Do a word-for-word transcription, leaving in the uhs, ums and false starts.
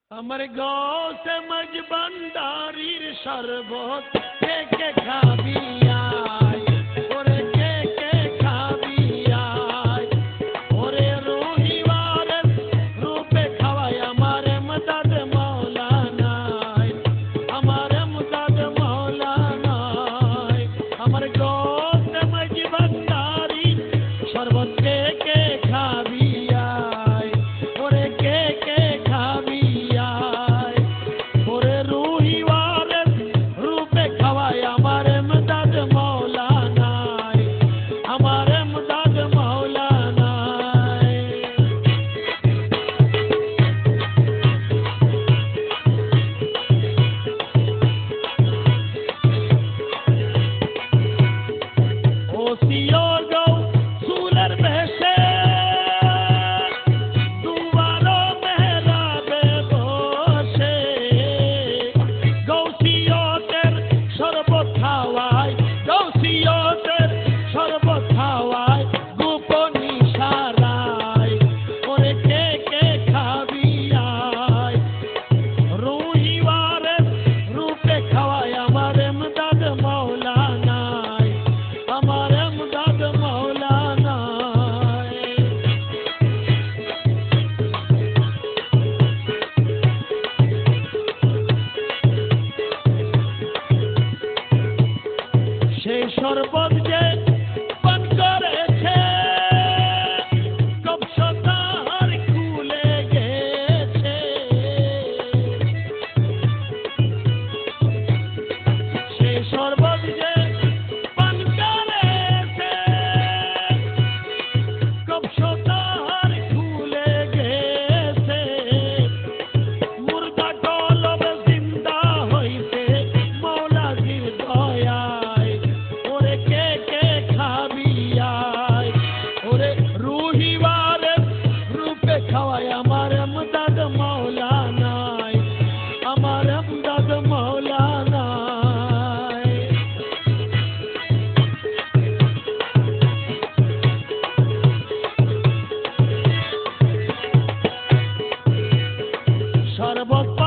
আমার গৌসে মজবন্দারির শরবত কে কে খাবি আয়, ওরে কে কে খাবি আয়, ওরে রুহি ওয়ারিস রূপে খাওয়ায় আমার মদদ মৌলানায়, আমার মদদ মৌলানায়। আমার গৌসে মজবন্দারির শরবত কে কে খাবি আয়, ওরে কে কে খাবি আয়, ওরে রুহি ওয়ারিস রূপে খাওয়ায় আমার মদদ মৌলানায়, আমার মদদ মৌলানায়। ও সিও গো সুলের বেশে দুয়ারো মেহরাবে বসে, গৌসিয়তের শরবত খাওয়ায়, গৌসিয়তের শরবত খাওয়ায় গোপন ইশারায়, ওরে কে কে খাবি আয়, রুহি ওয়ারিস রূপে খাওয়ায় আমার মদদ মৌলানায়, আমার মদদ মৌলানায়। সেই শরবত যে পান করেছে কবজ তাহার খুলে গেছে, সেই শরবত যে পান করেছে কবজ তাহার খুলে গেছে, মুর্দা কলব জিন্দা হইছে মৌলাজির দয়ায়, ওরে কে কে খাবি আয়, ওরে রুহি ওয়ারিস রূপে খাওয়ায় আমার মদদ মৌলানায়, আমার মদদ মৌলানায়। শরবত